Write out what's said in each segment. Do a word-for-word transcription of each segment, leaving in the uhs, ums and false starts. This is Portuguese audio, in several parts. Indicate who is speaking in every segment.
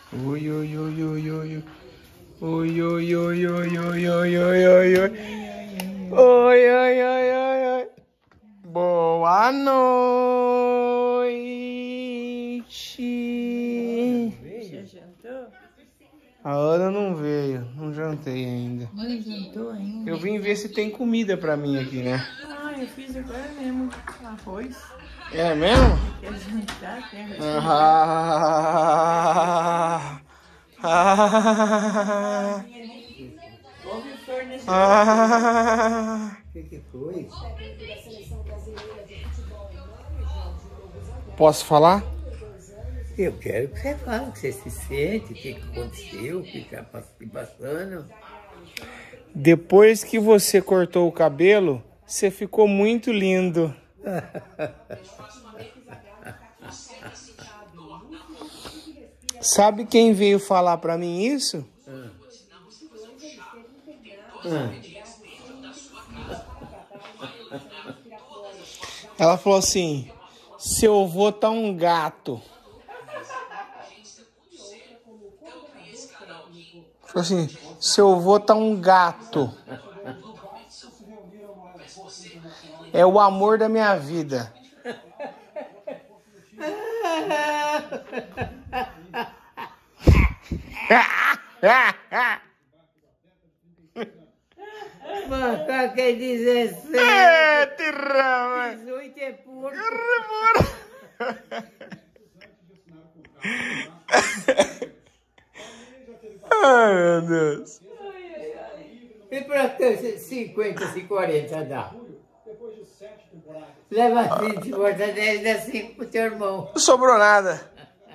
Speaker 1: Oi, oi, oi, oi, oi. Oi, oi, oi, oi, oi, oi, oi, oi, oi. Oi, oi, oi, oi, oi. Boa noite.
Speaker 2: Já jantou?
Speaker 1: A Ana não veio, não jantei ainda.
Speaker 2: Não jantou ainda?
Speaker 1: Eu vim ver se tem comida pra mim aqui, né?
Speaker 2: Ah, eu fiz agora mesmo arroz.
Speaker 1: É mesmo?
Speaker 2: Quer jantar? Quer arroz?
Speaker 1: Ah, ah,
Speaker 2: Ouve o fornecedor.
Speaker 1: ah.
Speaker 3: O que, que foi?
Speaker 1: Posso falar?
Speaker 3: Eu quero que você fale, que você se sente, o que, que aconteceu, o que está passando.
Speaker 1: Depois que você cortou o cabelo, você ficou muito lindo. Sabe quem veio falar pra mim isso?
Speaker 3: Ah. Ah.
Speaker 1: Ela falou assim: seu avô tá um gato. Falou assim: seu avô tá um gato. É o amor da minha vida.
Speaker 3: Mas quer dezessete,
Speaker 1: É, tirama.
Speaker 3: dezoito é porco.
Speaker 1: Ai, meu Deus.
Speaker 3: E pra ter cinquenta, se quarenta dá? Leva vinte, bota dez, dá cinco pro teu irmão.
Speaker 1: Não sobrou nada.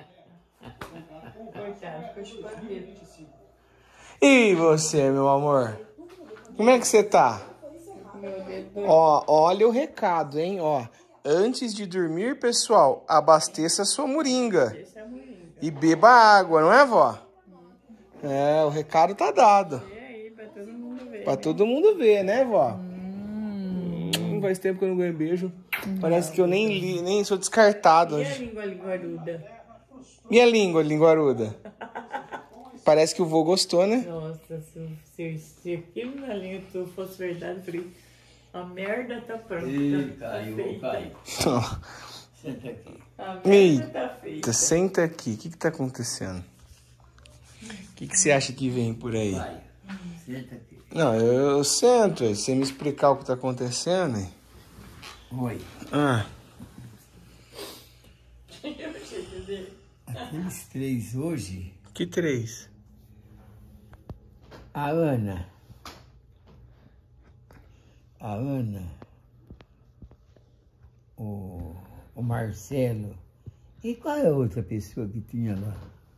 Speaker 2: Coitado, ficou chupadeiro.
Speaker 1: E você, meu amor? Como é que você tá?
Speaker 2: Meu dedo.
Speaker 1: Ó, olha o recado, hein? Ó, antes de dormir, pessoal, abasteça a sua moringa.
Speaker 2: Esse é moringa.
Speaker 1: E beba água, não é, vó? É, o recado tá dado.
Speaker 2: E aí, pra todo mundo ver.
Speaker 1: Pra todo mundo ver, né, vó? Hum, faz tempo que eu não ganho beijo. Parece que eu nem li, nem sou descartado
Speaker 2: E a
Speaker 1: hoje.
Speaker 2: língua linguaruda?
Speaker 1: Minha língua, linguaruda. Parece que o vô gostou, né?
Speaker 2: Nossa, se, se, se aquilo na língua tu fosse verdade, eu falei, a merda tá pronta.
Speaker 3: Ih,
Speaker 2: tá
Speaker 3: caiu,
Speaker 2: feita.
Speaker 3: caiu. Senta aqui.
Speaker 2: A merda
Speaker 1: Eita,
Speaker 2: tá feita.
Speaker 1: senta aqui. O que que tá acontecendo? O que que você acha que vem por aí?
Speaker 3: Vai, senta aqui.
Speaker 1: Não, eu, eu sento. aí, Você me explicar o que tá acontecendo aí.
Speaker 3: Oi.
Speaker 1: Ah,
Speaker 2: Eu sei dizer.
Speaker 3: Aqueles três hoje,
Speaker 1: que três?
Speaker 3: a Ana, a Ana, o, o Marcelo, e qual é a outra pessoa que tinha lá?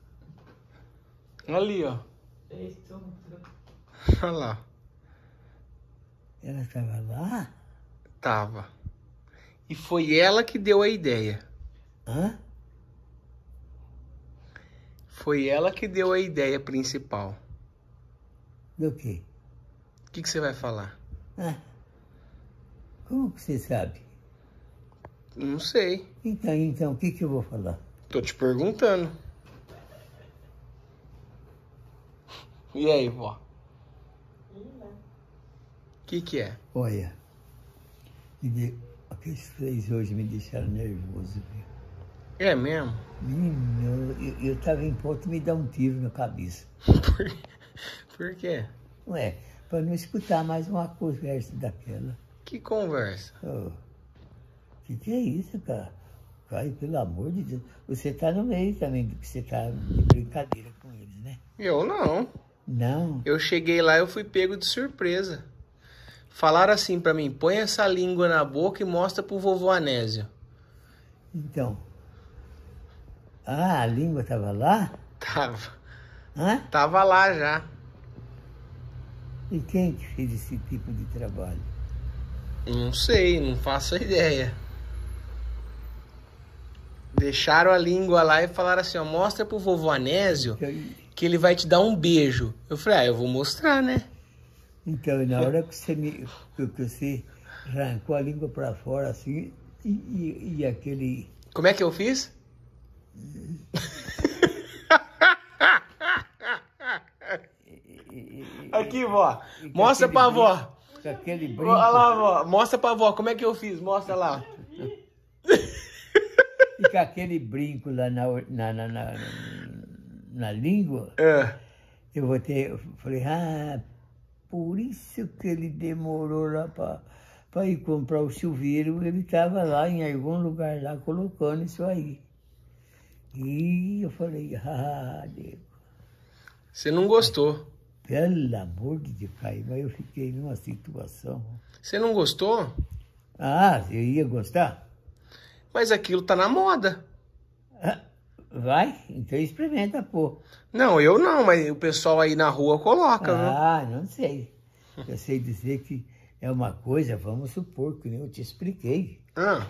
Speaker 1: Ali, ó.
Speaker 2: Fez tudo.
Speaker 1: Olha lá.
Speaker 3: Ela estava lá?
Speaker 1: Tava. E foi ela que deu a ideia.
Speaker 3: Hã?
Speaker 1: Foi ela que deu a ideia principal.
Speaker 3: Do quê?
Speaker 1: O que que você vai falar?
Speaker 3: Ah, como que você sabe?
Speaker 1: Não sei.
Speaker 3: Então, então, o que que eu vou falar?
Speaker 1: Tô te perguntando. E aí, vó? O que que é?
Speaker 3: Olha, me de- aqueles três hoje me deixaram nervoso, viu?
Speaker 1: É mesmo?
Speaker 3: Menino, eu, eu tava em ponto de me dar um tiro na cabeça.
Speaker 1: Por, por quê?
Speaker 3: Ué, para não escutar mais uma conversa daquela.
Speaker 1: Que conversa?
Speaker 3: O que, que é isso, cara? Caio, pelo amor de Deus. Você tá no meio também do que você tá de brincadeira com eles, né?
Speaker 1: Eu não.
Speaker 3: Não.
Speaker 1: Eu cheguei lá e eu fui pego de surpresa. Falaram assim pra mim, põe essa língua na boca e mostra pro vovô Anésio.
Speaker 3: Então. Ah, a língua tava lá?
Speaker 1: Tava.
Speaker 3: Hã?
Speaker 1: Tava lá já.
Speaker 3: E quem que fez esse tipo de trabalho?
Speaker 1: Não sei, não faço ideia. Deixaram a língua lá e falaram assim, ó, mostra pro vovô Anésio que ele vai te dar um beijo. Eu falei, ah, eu vou mostrar, né?
Speaker 3: Então, na hora que você, me, que que você arrancou a língua para fora, assim, e, e, e aquele...
Speaker 1: Como é que eu fiz? aqui, vó.
Speaker 3: E com
Speaker 1: Mostra
Speaker 3: aquele
Speaker 1: pra
Speaker 3: brinco-
Speaker 1: vó.
Speaker 3: Com aquele brinco.
Speaker 1: Olha lá, vó. Mostra pra vó como é que eu fiz. Mostra lá.
Speaker 3: E com aquele brinco lá na, na, na, na, na língua,
Speaker 1: É.
Speaker 3: eu vou ter, eu falei, ah, por isso que ele demorou lá para ir comprar o chuveiro, ele estava lá em algum lugar lá colocando isso aí. E eu falei, ah, Diego,
Speaker 1: Você não gostou.
Speaker 3: pelo amor de Deus, Caio, mas eu fiquei numa situação.
Speaker 1: Você não gostou?
Speaker 3: Ah, eu ia gostar?
Speaker 1: Mas aquilo tá na moda.
Speaker 3: Ah, vai, então experimenta, pô.
Speaker 1: Não, eu não, mas o pessoal aí na rua coloca, viu?
Speaker 3: Ah, não sei. Eu sei dizer que é uma coisa, vamos supor, que nem eu te expliquei.
Speaker 1: Ah.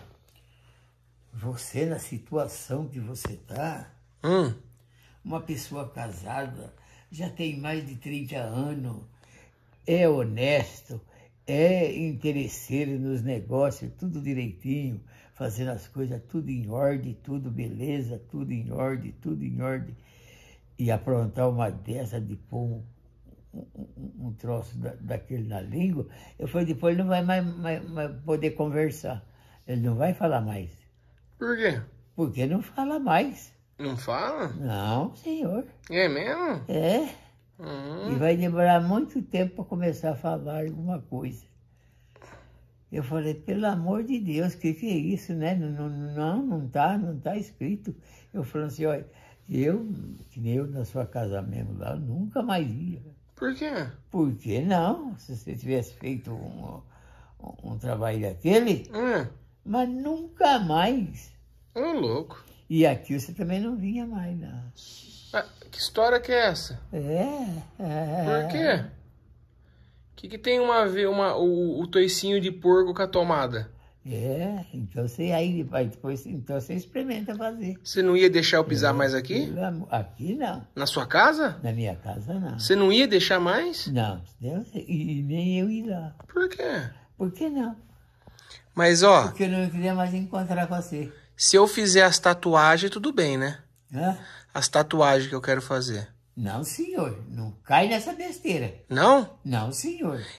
Speaker 3: Você, na situação que você tá,
Speaker 1: Hum.
Speaker 3: uma pessoa casada, já tem mais de trinta anos, é honesto, é interesseiro nos negócios, tudo direitinho, fazendo as coisas tudo em ordem, tudo beleza, tudo em ordem, tudo em ordem. E aprontar uma dessa de pôr um, um, um troço da, daquele na língua, eu falei, depois ele não vai mais, mais, mais poder conversar. Ele não vai falar mais.
Speaker 1: Por quê?
Speaker 3: Porque não fala mais.
Speaker 1: Não fala?
Speaker 3: Não, senhor.
Speaker 1: É mesmo?
Speaker 3: É.
Speaker 1: Hum.
Speaker 3: E vai demorar muito tempo para começar a falar alguma coisa. Eu falei, pelo amor de Deus, o que, que é isso, né? Não, não, não, não tá, não tá escrito. Eu falei assim, olha, eu, que nem eu na sua casa mesmo lá, eu nunca mais ia.
Speaker 1: Por quê?
Speaker 3: Por que não? Se você tivesse feito um, um, um trabalho daquele,
Speaker 1: Hum.
Speaker 3: mas nunca mais.
Speaker 1: Ô, louco.
Speaker 3: E aqui você também não vinha mais, não.
Speaker 1: Ah, que história que é essa?
Speaker 3: É. é.
Speaker 1: Por quê? O que, que tem uma a ver uma, o, o toicinho de porco com a tomada?
Speaker 3: É, então você aí, vai depois, então você experimenta fazer.
Speaker 1: Você não ia deixar eu pisar mais aqui?
Speaker 3: Pelo amor- Aqui não.
Speaker 1: Na sua casa?
Speaker 3: Na minha casa não.
Speaker 1: Você não ia deixar mais?
Speaker 3: Não, Deus, e, e nem eu ir lá.
Speaker 1: Por quê?
Speaker 3: Por que não?
Speaker 1: Mas, ó,
Speaker 3: Porque eu não queria mais encontrar com você.
Speaker 1: se eu fizer as tatuagens, tudo bem, né?
Speaker 3: Hã?
Speaker 1: As tatuagens que eu quero fazer.
Speaker 3: Não, senhor. Não cai nessa besteira.
Speaker 1: Não?
Speaker 3: Não, senhor.